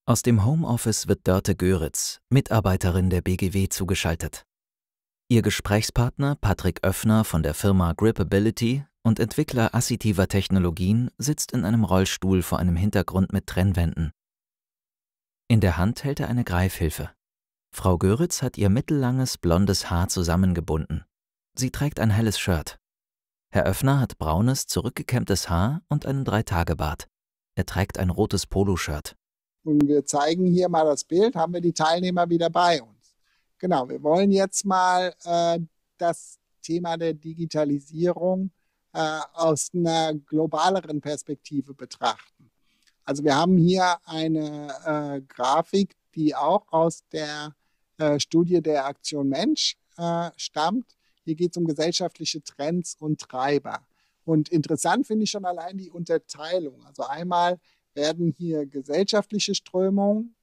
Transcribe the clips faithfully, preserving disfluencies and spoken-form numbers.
Aus dem Homeoffice wird Dörte Göritz, Mitarbeiterin der B G W, zugeschaltet. Ihr Gesprächspartner Patrick Oeffner von der Firma Gripability und Entwickler assitiver Technologien sitzt in einem Rollstuhl vor einem Hintergrund mit Trennwänden. In der Hand hält er eine Greifhilfe. Frau Göritz hat ihr mittellanges, blondes Haar zusammengebunden. Sie trägt ein helles Shirt. Herr Oeffner hat braunes, zurückgekämmtes Haar und einen Dreitagebart. Er trägt ein rotes Poloshirt. Und wir zeigen hier mal das Bild, haben wir die Teilnehmer wieder bei uns. Genau, wir wollen jetzt mal äh, das Thema der Digitalisierung äh, aus einer globaleren Perspektive betrachten. Also wir haben hier eine äh, Grafik, die auch aus der äh, Studie der Aktion Mensch äh, stammt. Hier geht es um gesellschaftliche Trends und Treiber. Und interessant finde ich schon allein die Unterteilung. Also einmal werden hier gesellschaftliche Strömungen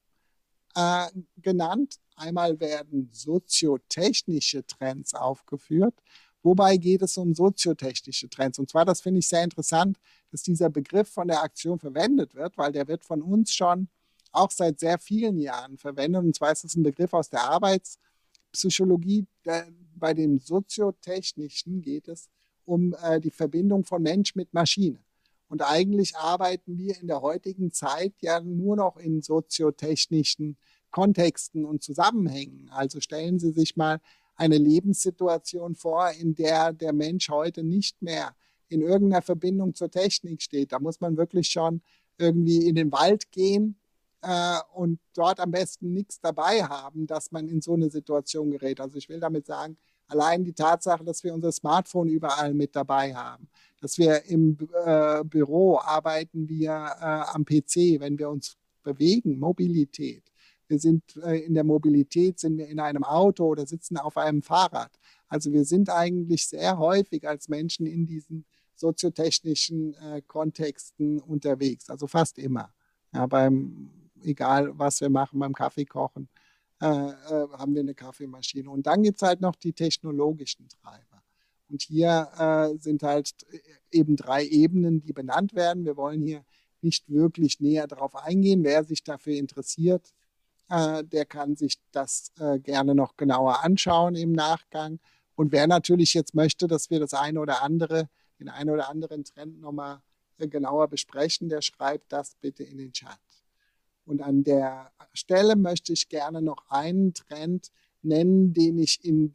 äh, genannt. Einmal werden soziotechnische Trends aufgeführt. Wobei geht es um soziotechnische Trends? Und zwar, das finde ich sehr interessant, dass dieser Begriff von der Aktion verwendet wird, weil der wird von uns schon auch seit sehr vielen Jahren verwendet. Und zwar ist es ein Begriff aus der Arbeitspsychologie. Der, bei dem soziotechnischen geht es um äh, die Verbindung von Mensch mit Maschine. Und eigentlich arbeiten wir in der heutigen Zeit ja nur noch in soziotechnischen Kontexten und Zusammenhängen. Also stellen Sie sich mal eine Lebenssituation vor, in der der Mensch heute nicht mehr in irgendeiner Verbindung zur Technik steht. Da muss man wirklich schon irgendwie in den Wald gehen äh, und dort am besten nichts dabei haben, dass man in so eine Situation gerät. Also ich will damit sagen, allein die Tatsache, dass wir unser Smartphone überall mit dabei haben, dass wir im äh, Büro arbeiten wir äh, am P C, wenn wir uns bewegen, Mobilität. Wir sind äh, in der Mobilität, sind wir in einem Auto oder sitzen auf einem Fahrrad. Also wir sind eigentlich sehr häufig als Menschen in diesen soziotechnischen äh, Kontexten unterwegs, also fast immer. Ja, beim, egal was wir machen, beim Kaffee kochen, äh, äh, haben wir eine Kaffeemaschine. Und dann gibt es halt noch die technologischen Treiber. Und hier äh, sind halt eben drei Ebenen, die benannt werden. Wir wollen hier nicht wirklich näher darauf eingehen. Wer sich dafür interessiert, äh, der kann sich das äh, gerne noch genauer anschauen im Nachgang. Und wer natürlich jetzt möchte, dass wir das eine oder andere, den einen oder anderen Trend nochmal äh, genauer besprechen, der schreibt das bitte in den Chat. Und an der Stelle möchte ich gerne noch einen Trend nennen, den ich in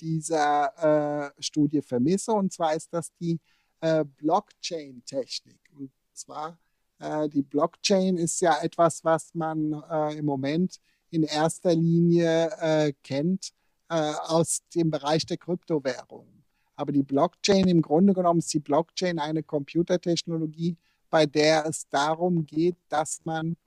dieser äh, Studie vermisse. Und zwar ist das die äh, Blockchain-Technik. Und zwar, äh, die Blockchain ist ja etwas, was man äh, im Moment in erster Linie äh, kennt äh, aus dem Bereich der Kryptowährungen. Aber die Blockchain, im Grunde genommen ist die Blockchain eine Computertechnologie, bei der es darum geht, dass man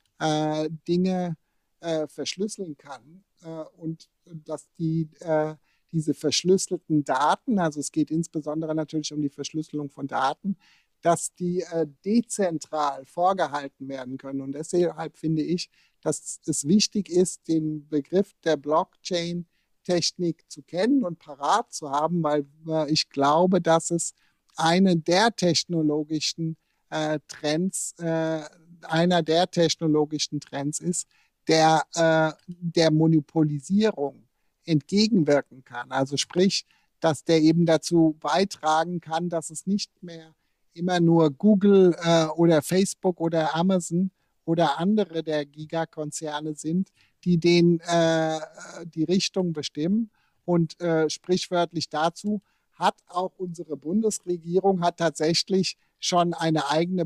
äh, Dinge äh, verschlüsseln kann äh, und dass die, äh, diese verschlüsselten Daten, also es geht insbesondere natürlich um die Verschlüsselung von Daten, dass die äh, dezentral vorgehalten werden können. Und deshalb finde ich, dass es wichtig ist, den Begriff der Blockchain-Technik zu kennen und parat zu haben, weil äh, ich glaube, dass es eine der technologischen äh, Trends, äh, einer der technologischen Trends ist, der äh, der Monopolisierung entgegenwirken kann. Also sprich, dass der eben dazu beitragen kann, dass es nicht mehr immer nur Google äh, oder Facebook oder Amazon oder andere der Gigakonzerne sind, die den, äh, die Richtung bestimmen. Und äh, sprichwörtlich dazu hat auch unsere Bundesregierung hat tatsächlich schon eine eigene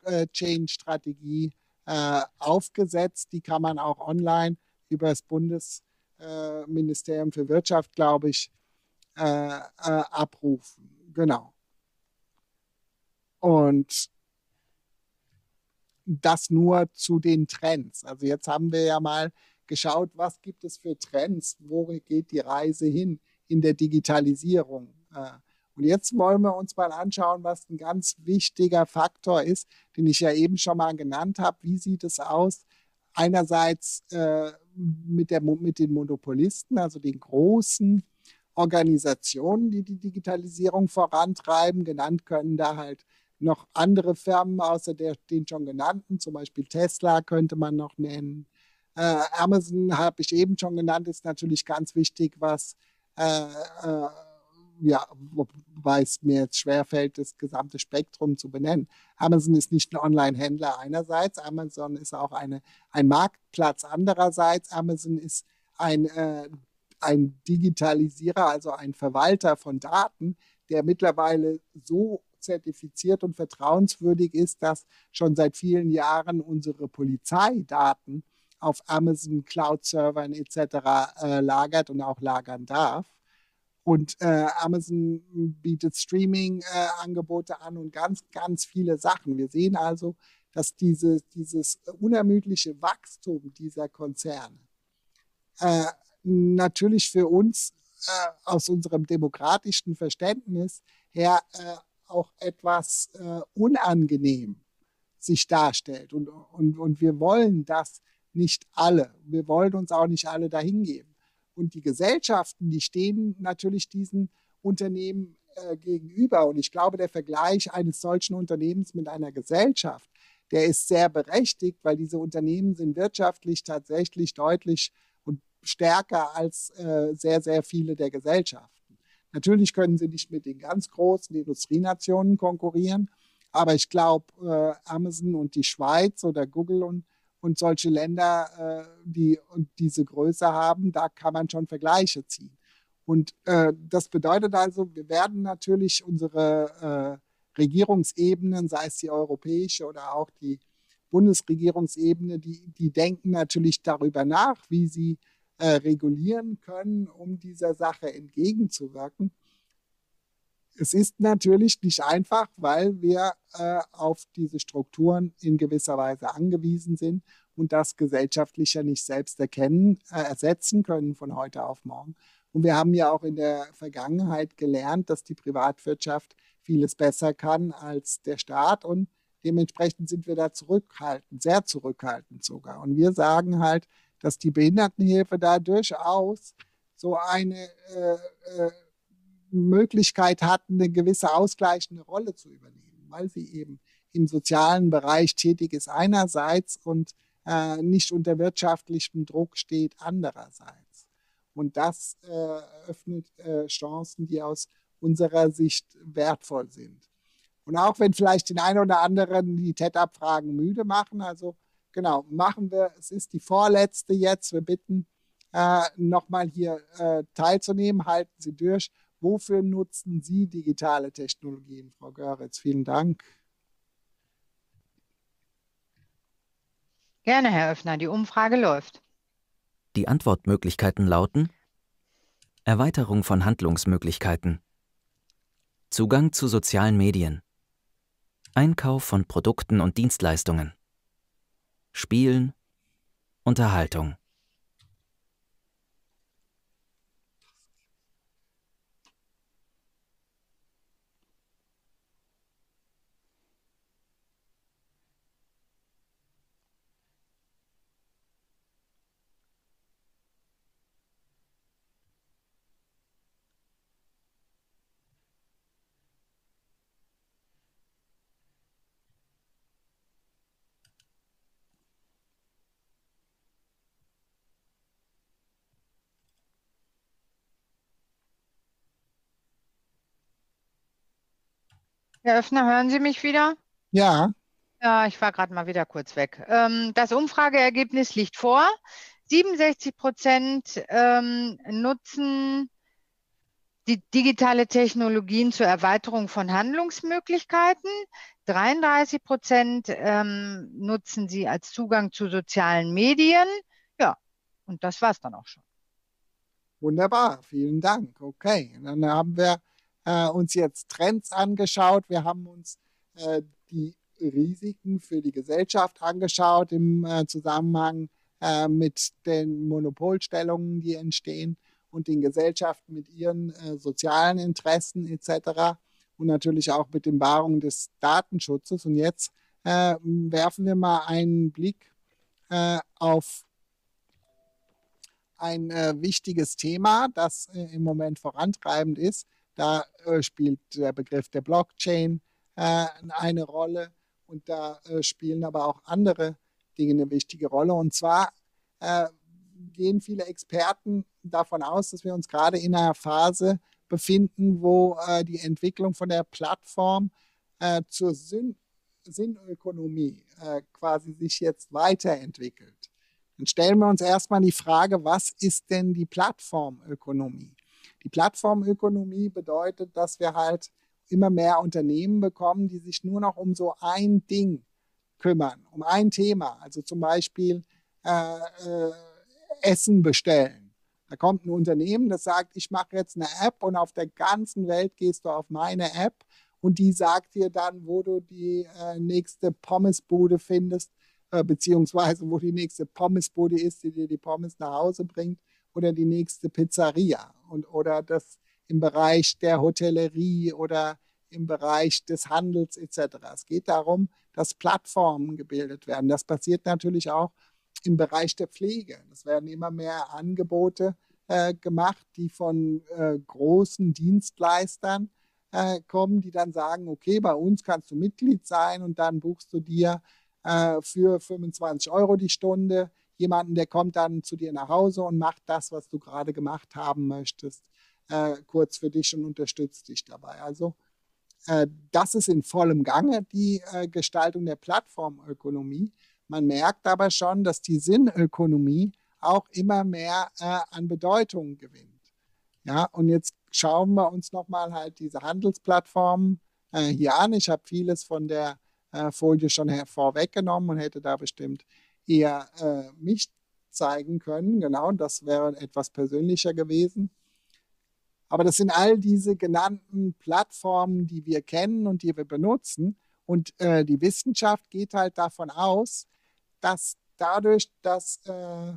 Blockchain-Strategie äh, aufgesetzt. Die kann man auch online über das Bundesministerium äh, für Wirtschaft, glaube ich, äh, äh, abrufen. Genau. Und das nur zu den Trends. Also jetzt haben wir ja mal geschaut, was gibt es für Trends, wo geht die Reise hin in der Digitalisierung. Und jetzt wollen wir uns mal anschauen, was ein ganz wichtiger Faktor ist, den ich ja eben schon mal genannt habe. Wie sieht es aus? Einerseits äh, mit, der, mit den Monopolisten, also den großen Organisationen, die die Digitalisierung vorantreiben. Genannt können da halt noch andere Firmen außer der, den schon genannten, zum Beispiel Tesla könnte man noch nennen. Äh, Amazon habe ich eben schon genannt, ist natürlich ganz wichtig, was äh, äh, ja, wobei es mir jetzt schwerfällt, das gesamte Spektrum zu benennen. Amazon ist nicht ein Online-Händler einerseits, Amazon ist auch eine, ein Marktplatz andererseits, Amazon ist ein, äh, ein Digitalisierer, also ein Verwalter von Daten, der mittlerweile so zertifiziert und vertrauenswürdig ist, dass schon seit vielen Jahren unsere Polizeidaten auf Amazon Cloud-Servern et cetera äh, lagert und auch lagern darf. Und äh, Amazon bietet Streaming-Angebote äh, an und ganz, ganz viele Sachen. Wir sehen also, dass diese, dieses unermüdliche Wachstum dieser Konzerne äh, natürlich für uns äh, aus unserem demokratischen Verständnis her äh, auch etwas äh, unangenehm sich darstellt. Und, und, und wir wollen das nicht alle. Wir wollen uns auch nicht alle dahingeben. Und die Gesellschaften, die stehen natürlich diesen Unternehmen äh, gegenüber. Und ich glaube, der Vergleich eines solchen Unternehmens mit einer Gesellschaft, der ist sehr berechtigt, weil diese Unternehmen sind wirtschaftlich tatsächlich deutlich und stärker als äh, sehr, sehr viele der Gesellschaften. Natürlich können sie nicht mit den ganz großen Industrienationen konkurrieren, aber ich glaube, äh, Amazon und die Schweiz oder Google und Und solche Länder, die und diese Größe haben, da kann man schon Vergleiche ziehen. Und äh, das bedeutet also, wir werden natürlich unsere äh, Regierungsebenen, sei es die europäische oder auch die Bundesregierungsebene, die, die denken natürlich darüber nach, wie sie äh, regulieren können, um dieser Sache entgegenzuwirken. Es ist natürlich nicht einfach, weil wir äh, auf diese Strukturen in gewisser Weise angewiesen sind und das gesellschaftlich ja nicht selbst erkennen, äh, ersetzen können von heute auf morgen. Und wir haben ja auch in der Vergangenheit gelernt, dass die Privatwirtschaft vieles besser kann als der Staat und dementsprechend sind wir da zurückhaltend, sehr zurückhaltend sogar. Und wir sagen halt, dass die Behindertenhilfe da durchaus so eine äh, äh, Möglichkeit hat, eine gewisse ausgleichende Rolle zu übernehmen, weil sie eben im sozialen Bereich tätig ist einerseits und äh, nicht unter wirtschaftlichem Druck steht andererseits. Und das äh, öffnet äh, Chancen, die aus unserer Sicht wertvoll sind. Und auch wenn vielleicht den einen oder anderen die T E D-Abfragen müde machen, also genau, machen wir, es ist die vorletzte jetzt, wir bitten äh, nochmal hier äh, teilzunehmen, halten Sie durch. Wofür nutzen Sie digitale Technologien, Frau Göritz? Vielen Dank. Gerne, Herr Öffner, die Umfrage läuft. Die Antwortmöglichkeiten lauten: Erweiterung von Handlungsmöglichkeiten, Zugang zu sozialen Medien, Einkauf von Produkten und Dienstleistungen, Spielen, Unterhaltung. Herr Öffner, hören Sie mich wieder? Ja. Ja, ich war gerade mal wieder kurz weg. Ähm, das Umfrageergebnis liegt vor. siebenundsechzig Prozent ähm, nutzen die digitale Technologien zur Erweiterung von Handlungsmöglichkeiten. dreiunddreißig Prozent ähm, nutzen sie als Zugang zu sozialen Medien. Ja, und das war es dann auch schon. Wunderbar, vielen Dank. Okay, dann haben wir äh, uns jetzt Trends angeschaut. Wir haben uns äh, die Risiken für die Gesellschaft angeschaut im äh, Zusammenhang äh, mit den Monopolstellungen, die entstehen und den Gesellschaften mit ihren äh, sozialen Interessen et cetera. Und natürlich auch mit den Wahrungen des Datenschutzes. Und jetzt äh, werfen wir mal einen Blick äh, auf ein äh, wichtiges Thema, das äh, im Moment vorantreibend ist. Da äh, spielt der Begriff der Blockchain äh, äh, eine Rolle und da äh, spielen aber auch andere Dinge eine wichtige Rolle. Und zwar äh, gehen viele Experten davon aus, dass wir uns gerade in einer Phase befinden, wo äh, die Entwicklung von der Plattform äh, zur Sinn Sinnökonomie äh, quasi sich jetzt weiterentwickelt. Dann stellen wir uns erstmal die Frage, was ist denn die Plattformökonomie? Die Plattformökonomie bedeutet, dass wir halt immer mehr Unternehmen bekommen, die sich nur noch um so ein Ding kümmern, um ein Thema. Also zum Beispiel äh, äh, Essen bestellen. Da kommt ein Unternehmen, das sagt, ich mache jetzt eine App und auf der ganzen Welt gehst du auf meine App und die sagt dir dann, wo du die äh, nächste Pommesbude findest, äh, beziehungsweise wo die nächste Pommesbude ist, die dir die Pommes nach Hause bringt oder die nächste Pizzeria und, oder das im Bereich der Hotellerie oder im Bereich des Handels et cetera. Es geht darum, dass Plattformen gebildet werden. Das passiert natürlich auch im Bereich der Pflege. Es werden immer mehr Angebote äh, gemacht, die von äh, großen Dienstleistern äh, kommen, die dann sagen, okay, bei uns kannst du Mitglied sein und dann buchst du dir äh, für fünfundzwanzig Euro die Stunde jemanden, der kommt dann zu dir nach Hause und macht das, was du gerade gemacht haben möchtest, äh, kurz für dich und unterstützt dich dabei. Also äh, das ist in vollem Gange, die äh, Gestaltung der Plattformökonomie. Man merkt aber schon, dass die Sinnökonomie auch immer mehr äh, an Bedeutung gewinnt. Ja, und jetzt schauen wir uns nochmal halt diese Handelsplattformen äh, hier an. Ich habe vieles von der äh, Folie schon vorweggenommen und hätte da bestimmt eher äh, mich zeigen können. Genau, das wäre etwas persönlicher gewesen. Aber das sind all diese genannten Plattformen, die wir kennen und die wir benutzen. Und äh, die Wissenschaft geht halt davon aus, dass dadurch, dass äh,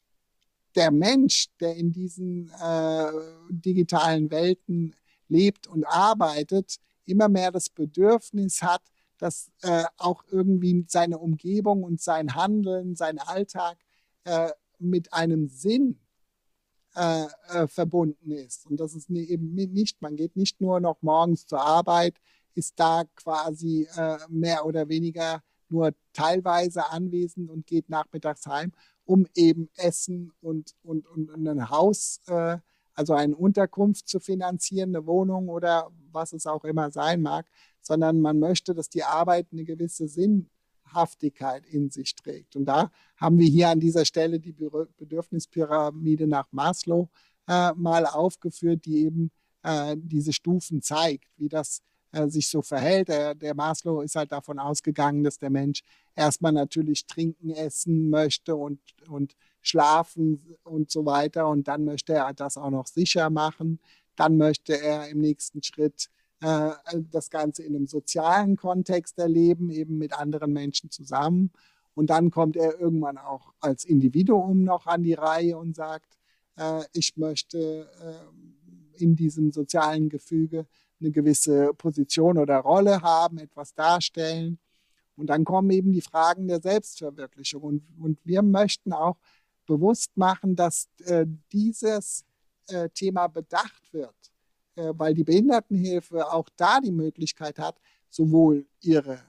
der Mensch, der in diesen äh, digitalen Welten lebt und arbeitet, immer mehr das Bedürfnis hat, dass äh, auch irgendwie seine Umgebung und sein Handeln, sein Alltag äh, mit einem Sinn äh, äh, verbunden ist. Und das ist eben nicht, man geht nicht nur noch morgens zur Arbeit, ist da quasi äh, mehr oder weniger nur teilweise anwesend und geht nachmittags heim, um eben Essen und, und, und ein Haus, äh, also eine Unterkunft zu finanzieren, eine Wohnung oder was es auch immer sein mag, sondern man möchte, dass die Arbeit eine gewisse Sinnhaftigkeit in sich trägt. Und da haben wir hier an dieser Stelle die Bedürfnispyramide nach Maslow äh, mal aufgeführt, die eben äh, diese Stufen zeigt, wie das äh, sich so verhält. Der, der Maslow ist halt davon ausgegangen, dass der Mensch erstmal natürlich trinken, essen möchte und, und schlafen und so weiter. Und dann möchte er das auch noch sicher machen. Dann möchte er im nächsten Schritt äh, das Ganze in einem sozialen Kontext erleben, eben mit anderen Menschen zusammen. Und dann kommt er irgendwann auch als Individuum noch an die Reihe und sagt, äh, ich möchte äh, in diesem sozialen Gefüge eine gewisse Position oder Rolle haben, etwas darstellen. Und dann kommen eben die Fragen der Selbstverwirklichung. Und, und wir möchten auch bewusst machen, dass äh, dieses äh, Thema bedacht wird, äh, weil die Behindertenhilfe auch da die Möglichkeit hat, sowohl ihre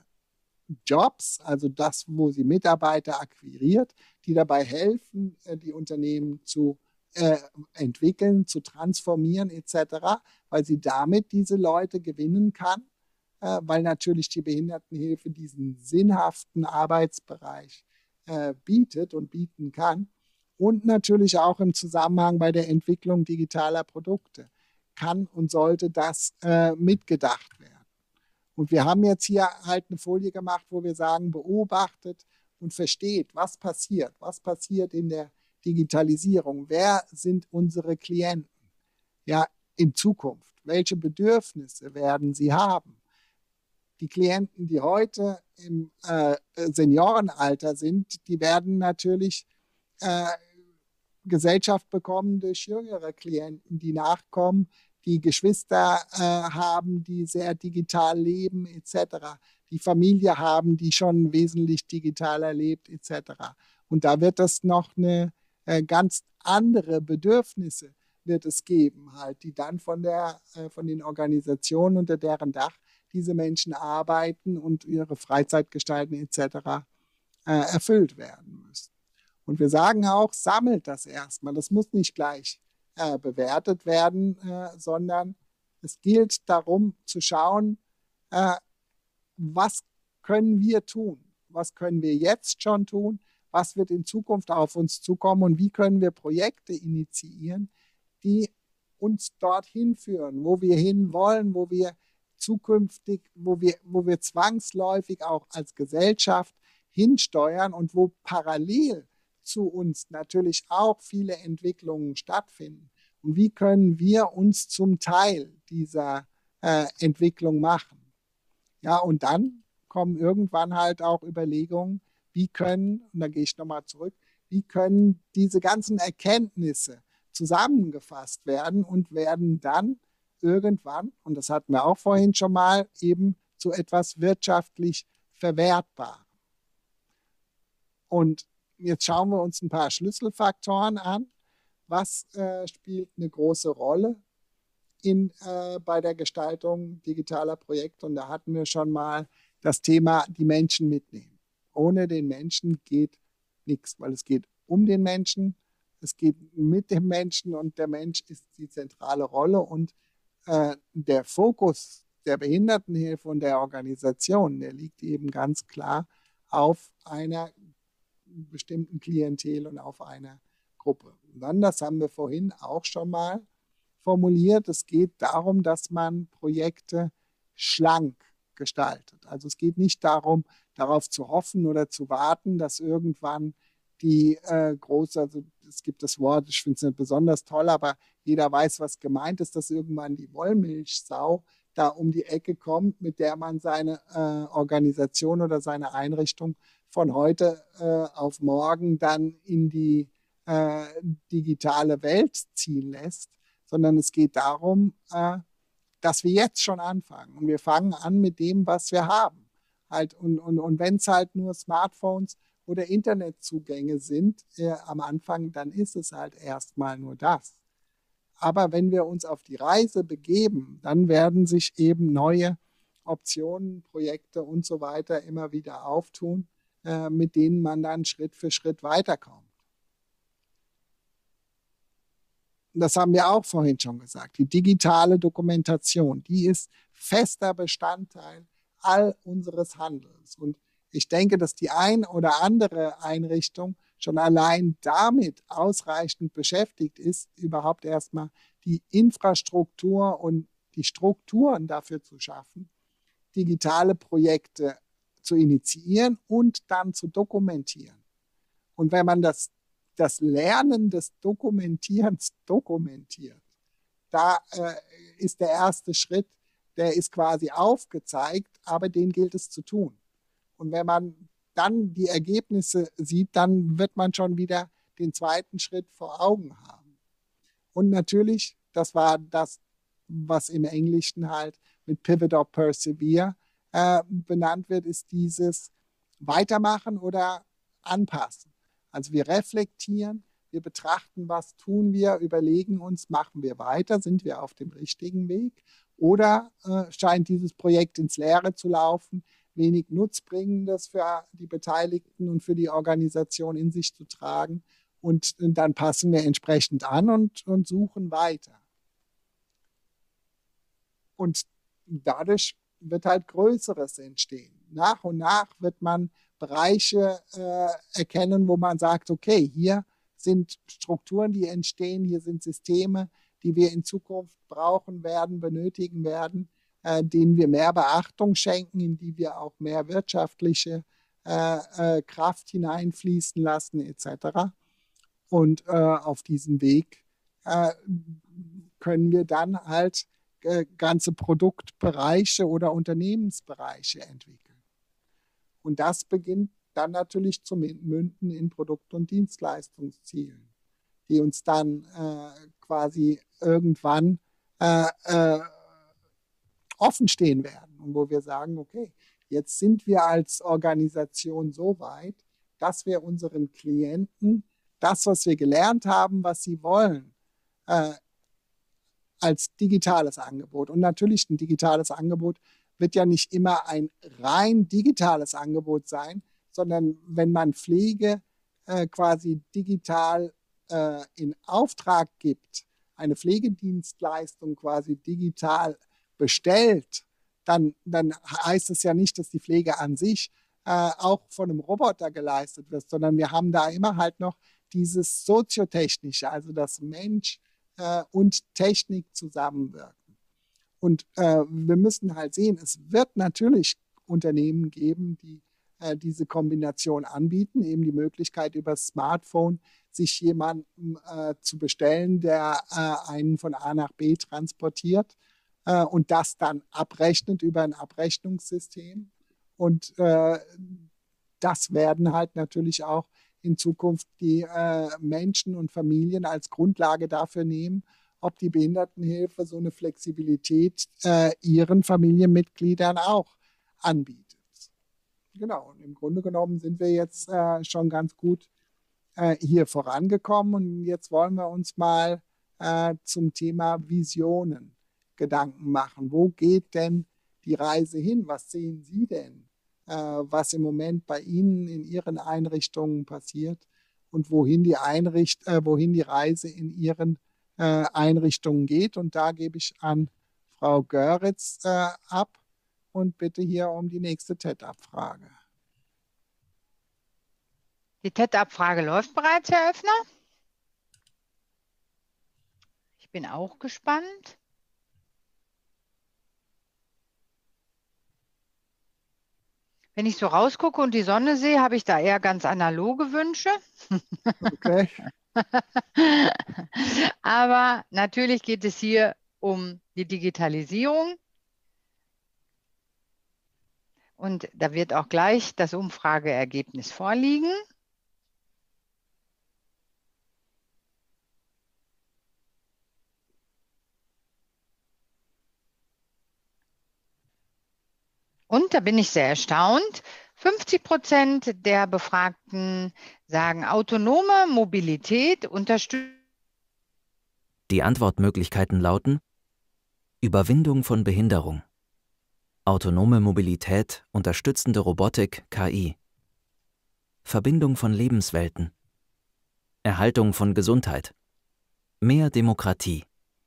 Jobs, also das, wo sie Mitarbeiter akquiriert, die dabei helfen, äh, die Unternehmen zu äh, entwickeln, zu transformieren et cetera, weil sie damit diese Leute gewinnen kann, äh, weil natürlich die Behindertenhilfe diesen sinnhaften Arbeitsbereich äh, bietet und bieten kann. Und natürlich auch im Zusammenhang bei der Entwicklung digitaler Produkte kann und sollte das äh, mitgedacht werden. Und wir haben jetzt hier halt eine Folie gemacht, wo wir sagen, beobachtet und versteht, was passiert, was passiert in der Digitalisierung, wer sind unsere Klienten, ja, in Zukunft, welche Bedürfnisse werden sie haben. Die Klienten, die heute im äh, Seniorenalter sind, die werden natürlich äh, Gesellschaft bekommen durch jüngere Klienten, die nachkommen, die Geschwister äh, haben, die sehr digital leben et cetera, die Familie haben, die schon wesentlich digitaler lebt et cetera. Und da wird es noch eine äh, ganz andere Bedürfnisse wird es geben, halt, die dann von, der, äh, von den Organisationen unter deren Dach diese Menschen arbeiten und ihre Freizeit gestalten et cetera äh, erfüllt werden müssen. Und wir sagen auch, sammelt das erstmal. Das muss nicht gleich äh, bewertet werden, äh, sondern es gilt darum zu schauen, äh, was können wir tun? Was können wir jetzt schon tun? Was wird in Zukunft auf uns zukommen? Und wie können wir Projekte initiieren, die uns dorthin führen, wo wir hinwollen, wo wir zukünftig, wo wir, wo wir zwangsläufig auch als Gesellschaft hinsteuern und wo parallel zu uns natürlich auch viele Entwicklungen stattfinden. Und wie können wir uns zum Teil dieser äh, Entwicklung machen? Ja, und dann kommen irgendwann halt auch Überlegungen, wie können, und da gehe ich nochmal zurück, wie können diese ganzen Erkenntnisse zusammengefasst werden und werden dann irgendwann, und das hatten wir auch vorhin schon mal, eben zu etwas wirtschaftlich Verwertbarem. Und jetzt schauen wir uns ein paar Schlüsselfaktoren an. Was äh, spielt eine große Rolle in, äh, bei der Gestaltung digitaler Projekte? Und da hatten wir schon mal das Thema, die Menschen mitnehmen. Ohne den Menschen geht nichts, weil es geht um den Menschen, es geht mit dem Menschen und der Mensch ist die zentrale Rolle und äh, der Fokus der Behindertenhilfe und der Organisation, der liegt eben ganz klar auf einer bestimmten Klientel und auf einer Gruppe. Und dann, das haben wir vorhin auch schon mal formuliert, es geht darum, dass man Projekte schlank gestaltet. Also es geht nicht darum, darauf zu hoffen oder zu warten, dass irgendwann die äh, große, also es gibt das Wort, ich finde es nicht besonders toll, aber jeder weiß, was gemeint ist, dass irgendwann die Wollmilchsau da um die Ecke kommt, mit der man seine äh, Organisation oder seine Einrichtung von heute äh, auf morgen dann in die äh, digitale Welt ziehen lässt, sondern es geht darum, äh, dass wir jetzt schon anfangen. Und wir fangen an mit dem, was wir haben. Halt, und und, und wenn es halt nur Smartphones oder Internetzugänge sind äh, am Anfang, dann ist es halt erstmal nur das. Aber wenn wir uns auf die Reise begeben, dann werden sich eben neue Optionen, Projekte und so weiter immer wieder auftun, äh, mit denen man dann Schritt für Schritt weiterkommt. Das haben wir auch vorhin schon gesagt. Die digitale Dokumentation, die ist fester Bestandteil all unseres Handelns. Und ich denke, dass die ein oder andere Einrichtung schon allein damit ausreichend beschäftigt ist, überhaupt erstmal die Infrastruktur und die Strukturen dafür zu schaffen, digitale Projekte zu initiieren und dann zu dokumentieren. Und wenn man das, das Lernen des Dokumentierens dokumentiert, da äh, ist der erste Schritt, der ist quasi aufgezeigt, aber den gilt es zu tun. Und wenn man dann die Ergebnisse sieht, dann wird man schon wieder den zweiten Schritt vor Augen haben. Und natürlich, das war das, was im Englischen halt mit Pivot or Persevere äh, benannt wird, ist dieses Weitermachen oder Anpassen. Also wir reflektieren, wir betrachten, was tun wir, überlegen uns, machen wir weiter, sind wir auf dem richtigen Weg oder äh, scheint dieses Projekt ins Leere zu laufen, wenig Nutzbringendes für die Beteiligten und für die Organisation in sich zu tragen. Und dann passen wir entsprechend an und, und suchen weiter. Und dadurch wird halt Größeres entstehen. Nach und nach wird man Bereiche äh, erkennen, wo man sagt, okay, hier sind Strukturen, die entstehen, hier sind Systeme, die wir in Zukunft brauchen werden, benötigen werden, Äh, denen wir mehr Beachtung schenken, in die wir auch mehr wirtschaftliche äh, äh, Kraft hineinfließen lassen et cetera. Und äh, auf diesem Weg äh, können wir dann halt äh, ganze Produktbereiche oder Unternehmensbereiche entwickeln. Und das beginnt dann natürlich zu münden in Produkt- und Dienstleistungszielen, die uns dann äh, quasi irgendwann äh, äh, offen stehen werden und wo wir sagen, okay, jetzt sind wir als Organisation so weit, dass wir unseren Klienten das, was wir gelernt haben, was sie wollen, äh, als digitales Angebot. Und natürlich ein digitales Angebot wird ja nicht immer ein rein digitales Angebot sein, sondern wenn man Pflege äh, quasi digital äh, in Auftrag gibt, eine Pflegedienstleistung quasi digital bestellt, dann, dann heißt es ja nicht, dass die Pflege an sich äh, auch von einem Roboter geleistet wird, sondern wir haben da immer halt noch dieses Soziotechnische, also dass Mensch äh, und Technik zusammenwirken. Und äh, wir müssen halt sehen, es wird natürlich Unternehmen geben, die äh, diese Kombination anbieten, eben die Möglichkeit über das Smartphone sich jemanden äh, zu bestellen, der äh, einen von A nach B transportiert äh, und das dann abrechnet über ein Abrechnungssystem. Und äh, das werden halt natürlich auch in Zukunft die äh, Menschen und Familien als Grundlage dafür nehmen, ob die Behindertenhilfe so eine Flexibilität äh, ihren Familienmitgliedern auch anbietet. Genau, und im Grunde genommen sind wir jetzt äh, schon ganz gut äh, hier vorangekommen und jetzt wollen wir uns mal äh, zum Thema Visionen Gedanken machen. Wo geht denn die Reise hin? Was sehen Sie denn, äh, was im Moment bei Ihnen in Ihren Einrichtungen passiert und wohin die, Einricht äh, wohin die Reise in Ihren äh, Einrichtungen geht? Und da gebe ich an Frau Göritz äh, ab und bitte hier um die nächste T E D-Abfrage. Die T E D-Abfrage läuft bereits, Herr Öffner. Ich bin auch gespannt. Wenn ich so rausgucke und die Sonne sehe, habe ich da eher ganz analoge Wünsche. Okay. Aber natürlich geht es hier um die Digitalisierung. Und da wird auch gleich das Umfrageergebnis vorliegen. Und da bin ich sehr erstaunt. fünfzig Prozent der Befragten sagen, autonome Mobilität unterstützt. Die Antwortmöglichkeiten lauten: Überwindung von Behinderung, autonome Mobilität, unterstützende Robotik, K I, Verbindung von Lebenswelten, Erhaltung von Gesundheit, mehr Demokratie.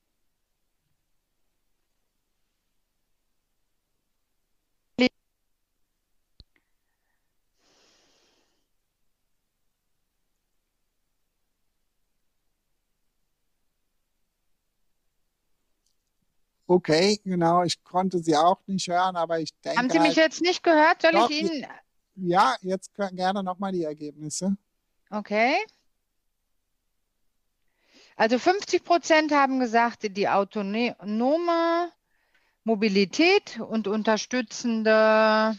Okay, genau, ich konnte Sie auch nicht hören, aber ich denke. Haben Sie mich halt, jetzt nicht gehört? Soll doch, ich Ihnen. Ja, jetzt können gerne nochmal die Ergebnisse. Okay. Also fünfzig Prozent haben gesagt, die autonome Mobilität und unterstützende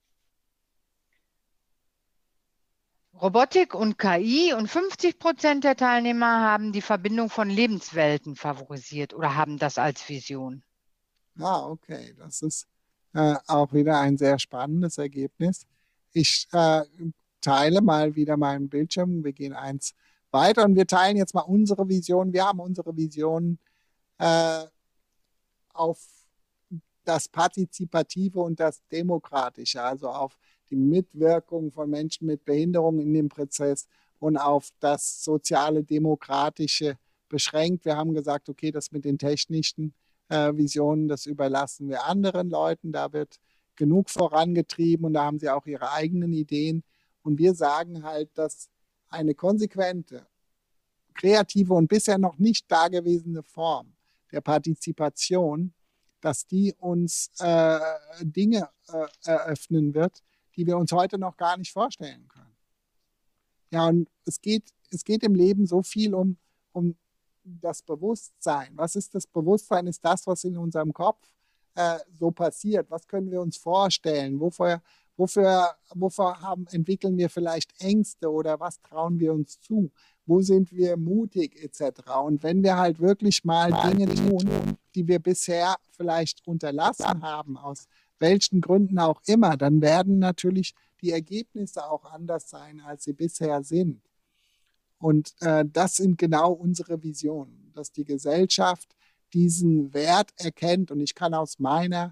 Robotik und K I und fünfzig Prozent der Teilnehmer haben die Verbindung von Lebenswelten favorisiert oder haben das als Vision. Ah, okay, das ist äh, auch wieder ein sehr spannendes Ergebnis. Ich äh, teile mal wieder meinen Bildschirm. Wir gehen eins weiter und wir teilen jetzt mal unsere Vision. Wir haben unsere Vision äh, auf das Partizipative und das Demokratische, also auf die Mitwirkung von Menschen mit Behinderung in dem Prozess und auf das soziale Demokratische beschränkt. Wir haben gesagt, okay, das mit den technischen äh, Visionen, das überlassen wir anderen Leuten. Da wird genug vorangetrieben und da haben sie auch ihre eigenen Ideen. Und wir sagen halt, dass eine konsequente, kreative und bisher noch nicht dagewesene Form der Partizipation, dass die uns äh, Dinge äh, eröffnen wird, die wir uns heute noch gar nicht vorstellen können. Ja, und es geht, es geht im Leben so viel um, um das Bewusstsein. Was ist das Bewusstsein? Ist das, was in unserem Kopf äh, so passiert? Was können wir uns vorstellen? Wofür, wofür, wofür haben, entwickeln wir vielleicht Ängste oder was trauen wir uns zu? Wo sind wir mutig et cetera. Und wenn wir halt wirklich mal Dinge tun, die wir bisher vielleicht unterlassen haben, aus welchen Gründen auch immer, dann werden natürlich die Ergebnisse auch anders sein, als sie bisher sind. Und äh, das sind genau unsere Visionen, dass die Gesellschaft diesen Wert erkennt. Und ich kann aus meiner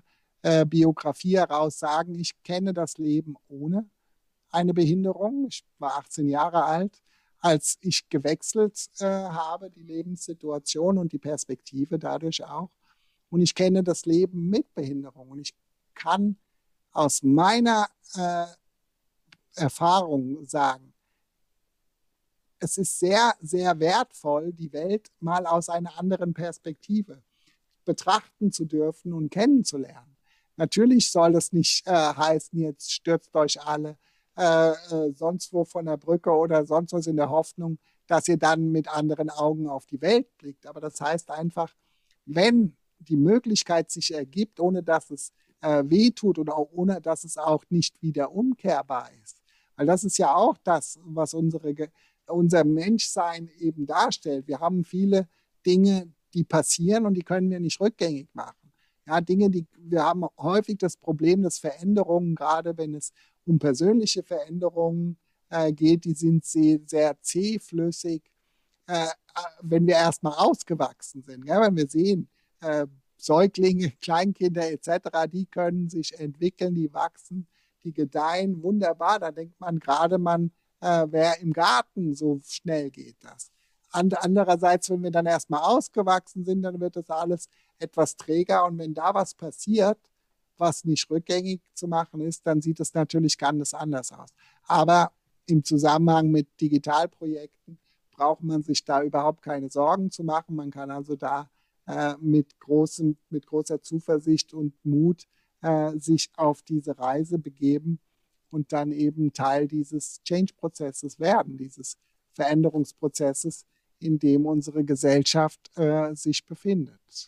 äh, Biografie heraus sagen, ich kenne das Leben ohne eine Behinderung. Ich war achtzehn Jahre alt, als ich gewechselt äh, habe, die Lebenssituation und die Perspektive dadurch auch. Und ich kenne das Leben mit Behinderung. Und ich kann aus meiner äh, Erfahrung sagen, es ist sehr, sehr wertvoll, die Welt mal aus einer anderen Perspektive betrachten zu dürfen und kennenzulernen. Natürlich soll das nicht äh, heißen, jetzt stürzt euch alle äh, äh, sonst wo von der Brücke oder sonst was in der Hoffnung, dass ihr dann mit anderen Augen auf die Welt blickt. Aber das heißt einfach, wenn die Möglichkeit sich ergibt, ohne dass es äh, wehtut oder auch ohne dass es auch nicht wieder umkehrbar ist. Weil das ist ja auch das, was unsere, unser Menschsein eben darstellt. Wir haben viele Dinge, die passieren und die können wir nicht rückgängig machen. Ja, Dinge, die wir haben häufig das Problem, dass Veränderungen, gerade wenn es um persönliche Veränderungen äh, geht, die sind sehr, sehr zähflüssig, äh, wenn wir erstmal ausgewachsen sind. Ja, wenn wir sehen, äh, Säuglinge, Kleinkinder et cetera, die können sich entwickeln, die wachsen, die gedeihen, wunderbar. Da denkt man gerade, man äh, wäre im Garten, so schnell geht das. Andererseits, wenn wir dann erstmal ausgewachsen sind, dann wird das alles etwas träger. Und wenn da was passiert, was nicht rückgängig zu machen ist, dann sieht es natürlich ganz anders aus. Aber im Zusammenhang mit Digitalprojekten braucht man sich da überhaupt keine Sorgen zu machen. Man kann also da äh, mit, großem, mit großer Zuversicht und Mut äh, sich auf diese Reise begeben und dann eben Teil dieses Change-Prozesses werden, dieses Veränderungsprozesses, in dem unsere Gesellschaft äh, sich befindet.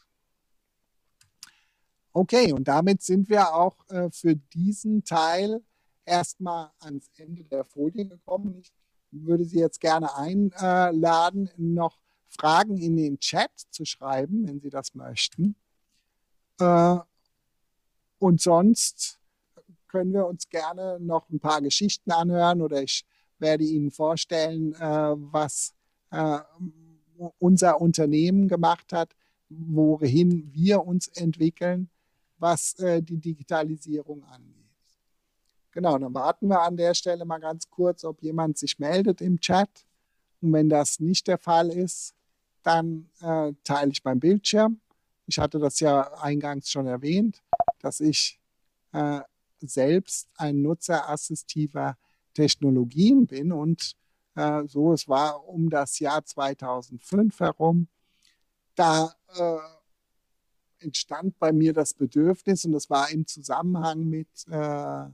Okay, und damit sind wir auch äh, für diesen Teil erstmal ans Ende der Folie gekommen. Ich würde Sie jetzt gerne einladen, noch Fragen in den Chat zu schreiben, wenn Sie das möchten. Äh, und sonst können wir uns gerne noch ein paar Geschichten anhören oder ich werde Ihnen vorstellen, äh, was äh, unser Unternehmen gemacht hat, wohin wir uns entwickeln, was äh, die Digitalisierung angeht. Genau, dann warten wir an der Stelle mal ganz kurz, ob jemand sich meldet im Chat. Und wenn das nicht der Fall ist, dann äh, teile ich meinen Bildschirm. Ich hatte das ja eingangs schon erwähnt, dass ich äh, selbst ein Nutzer assistiver Technologien bin und äh, so, es war um das Jahr zweitausendfünf herum, da äh, entstand bei mir das Bedürfnis und das war im Zusammenhang mit äh,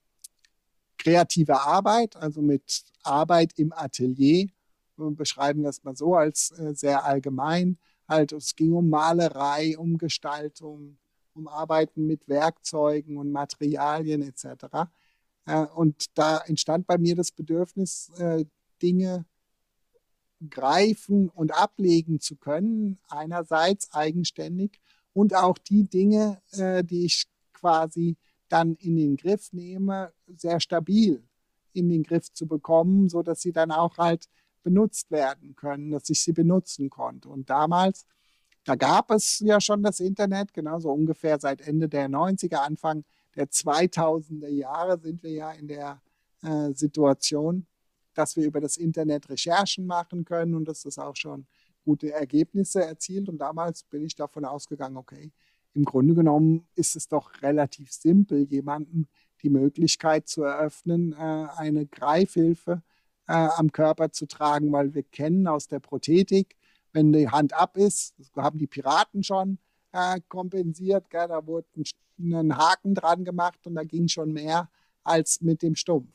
kreativer Arbeit, also mit Arbeit im Atelier, beschreiben wir es mal so als äh, sehr allgemein. Halt, es ging um Malerei, um Gestaltung, um Arbeiten mit Werkzeugen und Materialien et cetera. Äh, und da entstand bei mir das Bedürfnis, äh, Dinge greifen und ablegen zu können, einerseits eigenständig und auch die Dinge, äh, die ich quasi dann in den Griff nehme, sehr stabil in den Griff zu bekommen, sodass sie dann auch halt benutzt werden können, dass ich sie benutzen konnte. Und damals, da gab es ja schon das Internet, genauso ungefähr seit Ende der neunziger, Anfang der zweitausender Jahre sind wir ja in der äh, Situation, dass wir über das Internet Recherchen machen können und dass das auch schon gute Ergebnisse erzielt. Und damals bin ich davon ausgegangen, okay, im Grunde genommen ist es doch relativ simpel, jemandem die Möglichkeit zu eröffnen, eine Greifhilfe am Körper zu tragen, weil wir kennen aus der Prothetik, wenn die Hand ab ist, das haben die Piraten schon kompensiert, da wurde ein Haken dran gemacht und da ging schon mehr als mit dem Stumpf.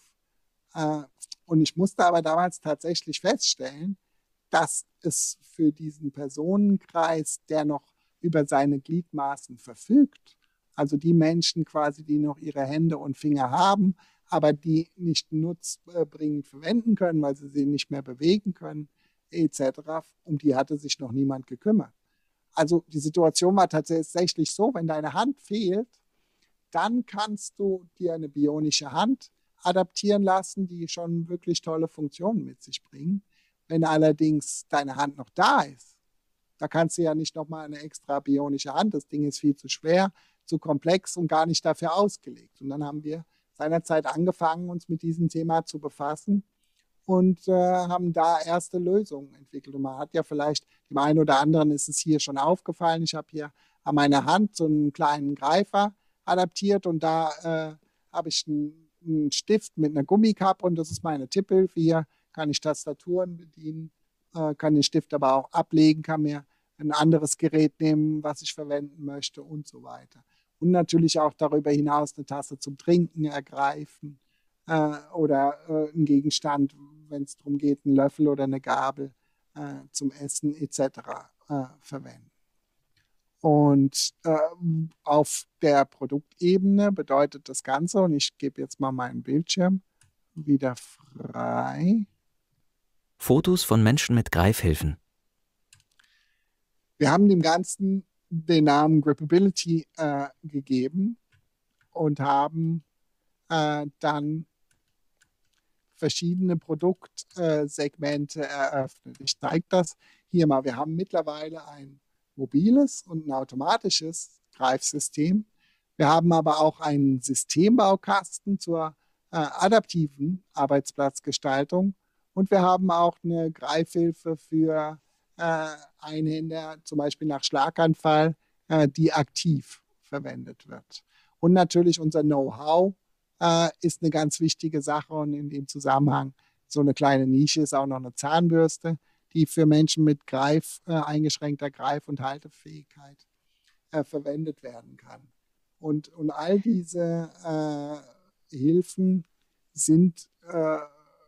Und ich musste aber damals tatsächlich feststellen, dass es für diesen Personenkreis, der noch über seine Gliedmaßen verfügt, also die Menschen quasi, die noch ihre Hände und Finger haben, aber die nicht nutzbringend verwenden können, weil sie sie nicht mehr bewegen können, et cetera, um die hatte sich noch niemand gekümmert. Also die Situation war tatsächlich so, wenn deine Hand fehlt, dann kannst du dir eine bionische Hand adaptieren lassen, die schon wirklich tolle Funktionen mit sich bringen. Wenn allerdings deine Hand noch da ist, Da kannst du ja nicht nochmal eine extra bionische Hand. Das Ding ist viel zu schwer, zu komplex und gar nicht dafür ausgelegt. Und dann haben wir seinerzeit angefangen, uns mit diesem Thema zu befassen und äh, haben da erste Lösungen entwickelt. Und man hat ja vielleicht, dem einen oder anderen ist es hier schon aufgefallen, ich habe hier an meiner Hand so einen kleinen Greifer adaptiert und da äh, habe ich einen, einen Stift mit einer Gummikappe und das ist meine Tipphilfe. Hier kann ich Tastaturen bedienen, äh, kann den Stift aber auch ablegen, kann mir ein anderes Gerät nehmen, was ich verwenden möchte und so weiter. Und natürlich auch darüber hinaus eine Tasse zum Trinken ergreifen äh, oder äh, einen Gegenstand, wenn es darum geht, einen Löffel oder eine Gabel äh, zum Essen et cetera äh, verwenden. Und äh, auf der Produktebene bedeutet das Ganze, und ich gebe jetzt mal meinen Bildschirm wieder frei. Fotos von Menschen mit Greifhilfen. Wir haben dem Ganzen den Namen Gripability äh, gegeben und haben äh, dann verschiedene Produktsegmente äh, eröffnet. Ich zeige das hier mal. Wir haben mittlerweile ein mobiles und ein automatisches Greifsystem. Wir haben aber auch einen Systembaukasten zur äh, adaptiven Arbeitsplatzgestaltung und wir haben auch eine Greifhilfe für äh, Einhänder, zum Beispiel nach Schlaganfall, äh, die aktiv verwendet wird. Und natürlich unser Know-how äh, ist eine ganz wichtige Sache und in dem Zusammenhang so eine kleine Nische ist auch noch eine Zahnbürste, die für Menschen mit Greif, äh, eingeschränkter Greif- und Haltefähigkeit äh, verwendet werden kann. Und, und all diese äh, Hilfen sind äh,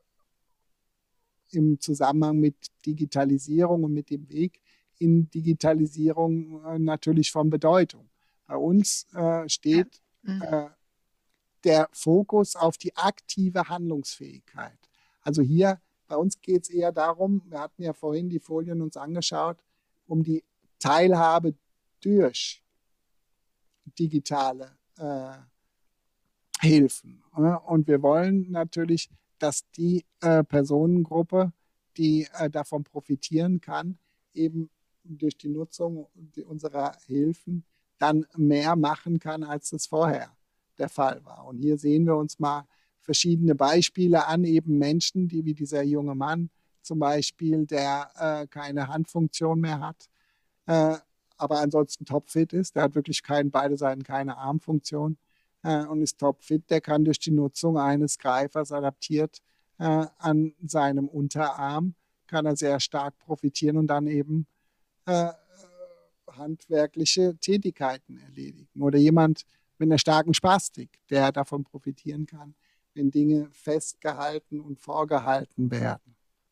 im Zusammenhang mit Digitalisierung und mit dem Weg in Digitalisierung äh, natürlich von Bedeutung. Bei uns äh, steht äh, der Fokus auf die aktive Handlungsfähigkeit. Also hier bei uns geht es eher darum, wir hatten ja vorhin die Folien uns angeschaut, um die Teilhabe durch digitale äh, Hilfen. Und wir wollen natürlich, dass die äh, Personengruppe, die äh, davon profitieren kann, eben durch die Nutzung unserer Hilfen dann mehr machen kann, als das vorher der Fall war. Und hier sehen wir uns mal verschiedene Beispiele an, eben Menschen, die wie dieser junge Mann zum Beispiel, der äh, keine Handfunktion mehr hat, äh, aber ansonsten topfit ist. Der hat wirklich kein, beide Seiten keine Armfunktion äh, und ist topfit. Der kann durch die Nutzung eines Greifers adaptiert äh, an seinem Unterarm, kann er sehr stark profitieren und dann eben äh, handwerkliche Tätigkeiten erledigen. Oder jemand mit einer starken Spastik, der davon profitieren kann, wenn Dinge festgehalten und vorgehalten werden.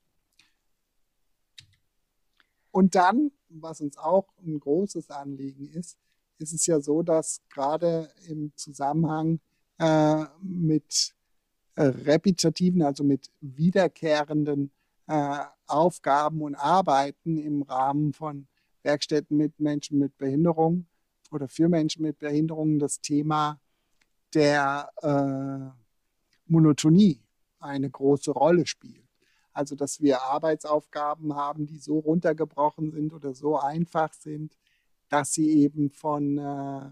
Und dann, was uns auch ein großes Anliegen ist, ist es ja so, dass gerade im Zusammenhang äh, mit äh, repetitiven, also mit wiederkehrenden äh, Aufgaben und Arbeiten im Rahmen von Werkstätten mit Menschen mit Behinderung oder für Menschen mit Behinderungen das Thema der äh, Monotonie eine große Rolle spielt. Also, dass wir Arbeitsaufgaben haben, die so runtergebrochen sind oder so einfach sind, dass sie eben von, äh,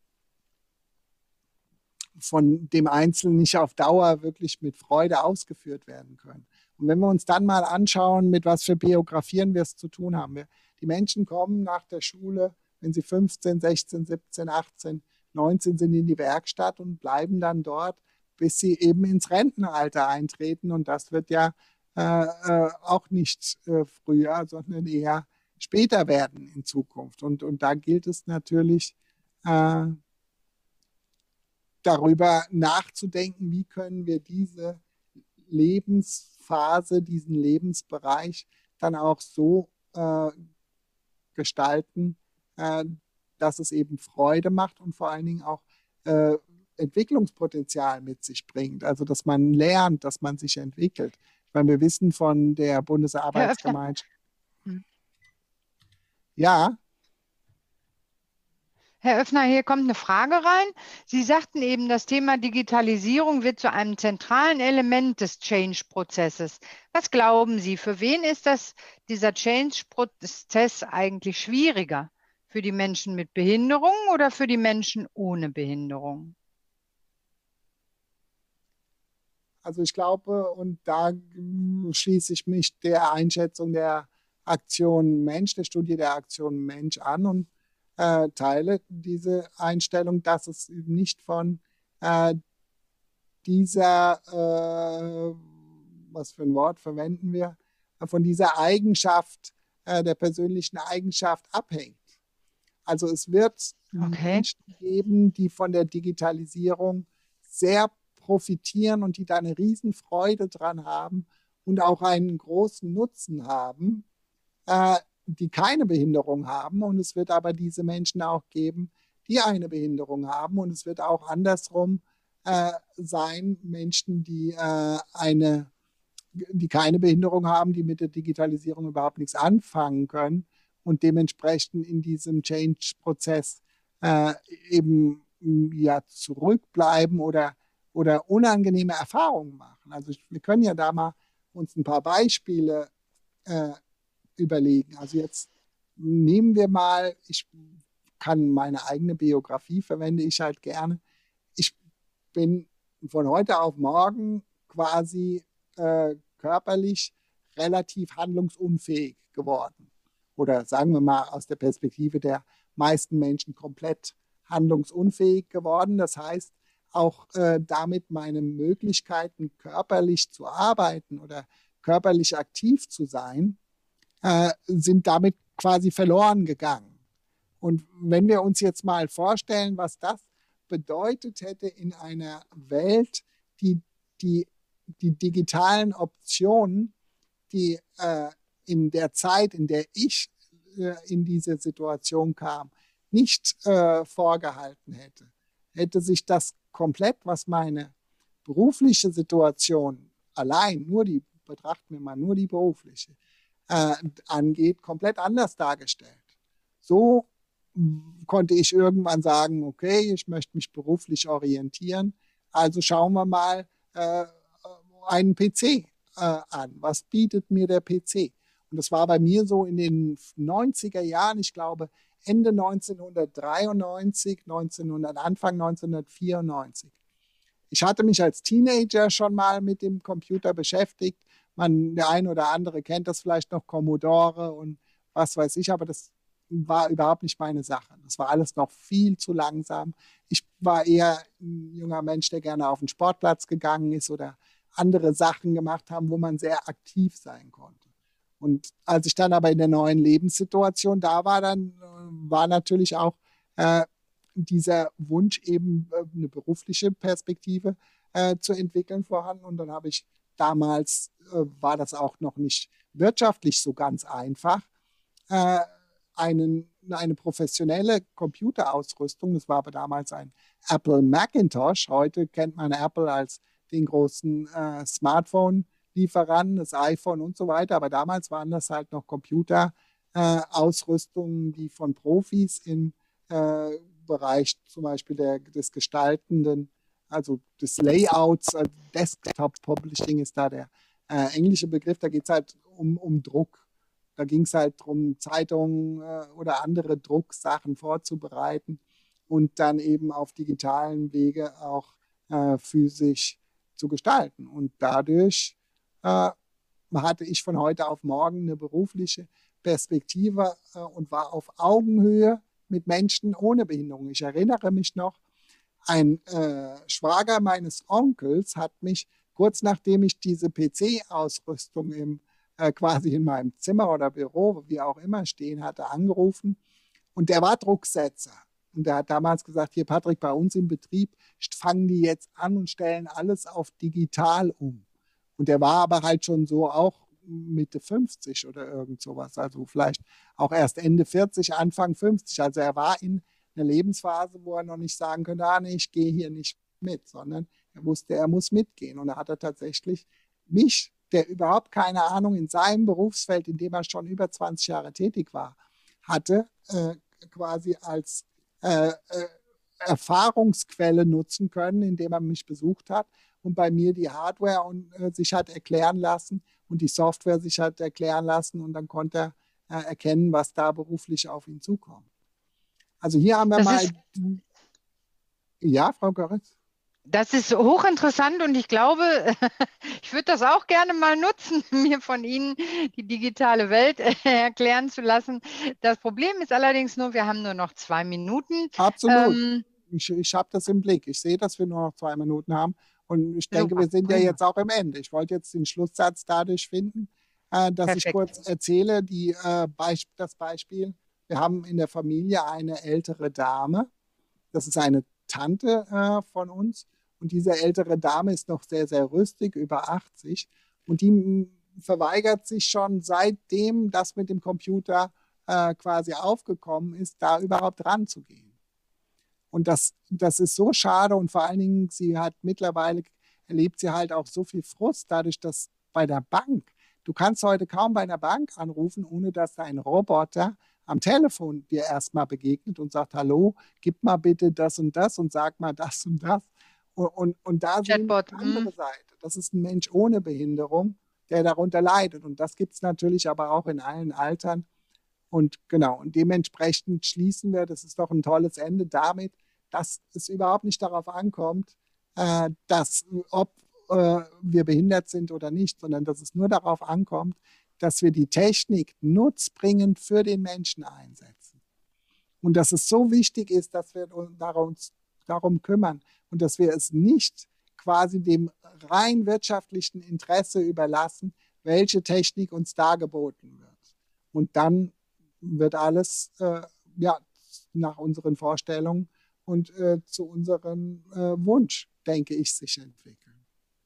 von dem Einzelnen nicht auf Dauer wirklich mit Freude ausgeführt werden können. Und wenn wir uns dann mal anschauen, mit was für Biografien wir es zu tun haben. Wir, die Menschen kommen nach der Schule, wenn sie fünfzehn, sechzehn, siebzehn, achtzehn, neunzehn sind, in die Werkstatt und bleiben dann dort, bis sie eben ins Rentenalter eintreten. Und das wird ja äh, äh, auch nicht äh, früher, sondern eher später werden in Zukunft. Und, und da gilt es natürlich, äh, darüber nachzudenken, wie können wir diese Lebensphase, diesen Lebensbereich dann auch so äh, gestalten, äh, dass es eben Freude macht und vor allen Dingen auch äh, Entwicklungspotenzial mit sich bringt. Also dass man lernt, dass man sich entwickelt. Weil wir wissen von der Bundesarbeitsgemeinschaft. Hm. Ja. Herr Öffner, hier kommt eine Frage rein. Sie sagten eben, das Thema Digitalisierung wird zu einem zentralen Element des Change-Prozesses. Was glauben Sie, für wen ist das, dieser Change-Prozess eigentlich schwieriger? Für die Menschen mit Behinderung oder für die Menschen ohne Behinderung? Also ich glaube, und da schließe ich mich der Einschätzung der Aktion Mensch, der Studie der Aktion Mensch an und äh, teile diese Einstellung, dass es nicht von äh, dieser, äh, was für ein Wort verwenden wir, von dieser Eigenschaft, äh, der persönlichen Eigenschaft abhängt. Also es wird Okay. Menschen geben, die von der Digitalisierung sehr profitieren und die da eine Riesenfreude dran haben und auch einen großen Nutzen haben, äh, die keine Behinderung haben. Und es wird aber diese Menschen auch geben, die eine Behinderung haben. Und es wird auch andersrum äh, sein, Menschen, die, äh, eine, die keine Behinderung haben, die mit der Digitalisierung überhaupt nichts anfangen können und dementsprechend in diesem Change-Prozess äh, eben ja, zurückbleiben oder, oder unangenehme Erfahrungen machen. Also wir können ja da mal uns ein paar Beispiele äh, überlegen. Also jetzt nehmen wir mal, ich kann meine eigene Biografie, verwende ich halt gerne. Ich bin von heute auf morgen quasi äh, körperlich relativ handlungsunfähig geworden. Oder sagen wir mal aus der Perspektive der meisten Menschen komplett handlungsunfähig geworden. Das heißt, auch äh, damit meine Möglichkeiten, körperlich zu arbeiten oder körperlich aktiv zu sein, äh, sind damit quasi verloren gegangen. Und wenn wir uns jetzt mal vorstellen, was das bedeutet hätte in einer Welt, die die, die digitalen Optionen, die äh, in der Zeit, in der ich äh, in diese Situation kam, nicht äh, vorgehalten hätte, hätte sich das komplett, was meine berufliche Situation allein, nur die, betrachten wir mal nur die berufliche, äh, angeht, komplett anders dargestellt. So konnte ich irgendwann sagen, okay, ich möchte mich beruflich orientieren, also schauen wir mal äh, einen P C äh, an. Was bietet mir der P C? Und das war bei mir so in den neunziger Jahren, ich glaube Ende neunzehnhundertdreiundneunzig, neunzehnhundert, Anfang neunzehnhundertvierundneunzig. Ich hatte mich als Teenager schon mal mit dem Computer beschäftigt. Man, der eine oder andere kennt das vielleicht noch, Commodore und was weiß ich, aber das war überhaupt nicht meine Sache. Das war alles noch viel zu langsam. Ich war eher ein junger Mensch, der gerne auf den Sportplatz gegangen ist oder andere Sachen gemacht haben, wo man sehr aktiv sein konnte. Und als ich dann aber in der neuen Lebenssituation da war, dann äh, war natürlich auch äh, dieser Wunsch, eben äh, eine berufliche Perspektive äh, zu entwickeln vorhanden. Und dann habe ich damals, äh, war das auch noch nicht wirtschaftlich so ganz einfach, äh, einen, eine professionelle Computerausrüstung, das war aber damals ein Apple Macintosh, heute kennt man Apple als den großen äh, Smartphone-Lieferanten, das iPhone und so weiter, aber damals waren das halt noch Computerausrüstungen, äh, die von Profis im äh, Bereich zum Beispiel der, des Gestaltenden, also des Layouts, äh, Desktop Publishing ist da der äh, englische Begriff, da geht es halt um, um Druck. Da ging es halt darum, Zeitungen äh, oder andere Drucksachen vorzubereiten und dann eben auf digitalen Wege auch äh, physisch zu gestalten. Und dadurch äh, hatte ich von heute auf morgen eine berufliche Perspektive äh, und war auf Augenhöhe mit Menschen ohne Behinderung. Ich erinnere mich noch, ein äh, Schwager meines Onkels hat mich kurz nachdem ich diese P C-Ausrüstung im äh, quasi in meinem Zimmer oder Büro, wie auch immer, stehen hatte, angerufen. Und der war Drucksetzer. Und der hat damals gesagt, hier Patrick, bei uns im Betrieb fangen die jetzt an und stellen alles auf digital um. Und der war aber halt schon so auch Mitte fünfzig oder irgend sowas. Also vielleicht auch erst Ende vierzig, Anfang fünfzig. Also er war in einer Lebensphase, wo er noch nicht sagen könnte, ah nee, ich gehe hier nicht mit, sondern er wusste, er muss mitgehen. Und da hat er tatsächlich mich, der überhaupt keine Ahnung in seinem Berufsfeld, in dem er schon über zwanzig Jahre tätig war, hatte, äh, quasi als äh, äh, Erfahrungsquelle nutzen können, indem er mich besucht hat und bei mir die Hardware und, äh, sich hat erklären lassen und die Software sich hat erklären lassen und dann konnte er äh, erkennen, was da beruflich auf ihn zukommt. Also hier haben wir Das mal... ist, ja, Frau Göritz? das ist hochinteressant und ich glaube, ich würde das auch gerne mal nutzen, mir von Ihnen die digitale Welt erklären zu lassen. Das Problem ist allerdings nur, wir haben nur noch zwei Minuten. Absolut. Ähm, Ich, ich habe das im Blick. Ich sehe, dass wir nur noch zwei Minuten haben. Und ich denke, super, wir sind ja prima. jetzt auch am Ende. Ich wollte jetzt den Schlusssatz dadurch finden, äh, dass Perfekt. ich kurz erzähle, die, äh, Beisp das Beispiel. Wir haben in der Familie eine ältere Dame. Das ist eine Tante äh, von uns. Und diese ältere Dame ist noch sehr, sehr rüstig, über achtzig. Und die m, verweigert sich schon seitdem das mit dem Computer äh, quasi aufgekommen ist, da überhaupt ranzugehen. Und das, das ist so schade und vor allen Dingen, sie hat mittlerweile, erlebt sie halt auch so viel Frust dadurch, dass bei der Bank, du kannst heute kaum bei einer Bank anrufen, ohne dass da ein Roboter am Telefon dir erstmal begegnet und sagt, hallo, gib mal bitte das und das und sag mal das und das. Und, und, und da sehen wir Chatbot. die andere mm. Seite. Das ist ein Mensch ohne Behinderung, der darunter leidet. Und das gibt es natürlich aber auch in allen Altern. Und genau, und dementsprechend schließen wir, das ist doch ein tolles Ende damit, dass es überhaupt nicht darauf ankommt, äh, dass, ob äh, wir behindert sind oder nicht, sondern dass es nur darauf ankommt, dass wir die Technik nutzbringend für den Menschen einsetzen. Und dass es so wichtig ist, dass wir uns darum kümmern und dass wir es nicht quasi dem rein wirtschaftlichen Interesse überlassen, welche Technik uns dargeboten wird. Und dann wird alles äh, ja, nach unseren Vorstellungen und äh, zu unserem äh, Wunsch, denke ich, sich entwickeln.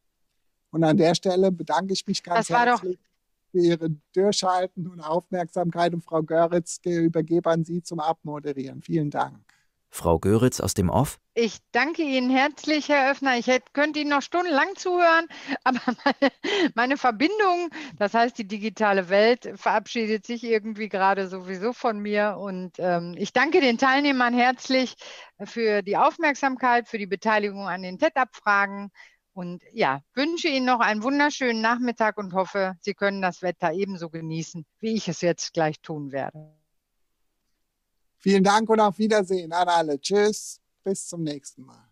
Und an der Stelle bedanke ich mich ganz Das war doch, herzlich für Ihre Durchhalten und Aufmerksamkeit. Und Frau Göritz, übergebe an Sie zum Abmoderieren. Vielen Dank. Frau Göritz aus dem Off. ich danke Ihnen herzlich, Herr Öffner. Ich hätte, könnte Ihnen noch stundenlang zuhören, aber meine, meine Verbindung, das heißt die digitale Welt, verabschiedet sich irgendwie gerade sowieso von mir. Und ähm, ich danke den Teilnehmern herzlich für die Aufmerksamkeit, für die Beteiligung an den T E D-Abfragen. Und ja, wünsche Ihnen noch einen wunderschönen Nachmittag und hoffe, Sie können das Wetter ebenso genießen, wie ich es jetzt gleich tun werde. Vielen Dank und auf Wiedersehen an alle. Tschüss, bis zum nächsten Mal.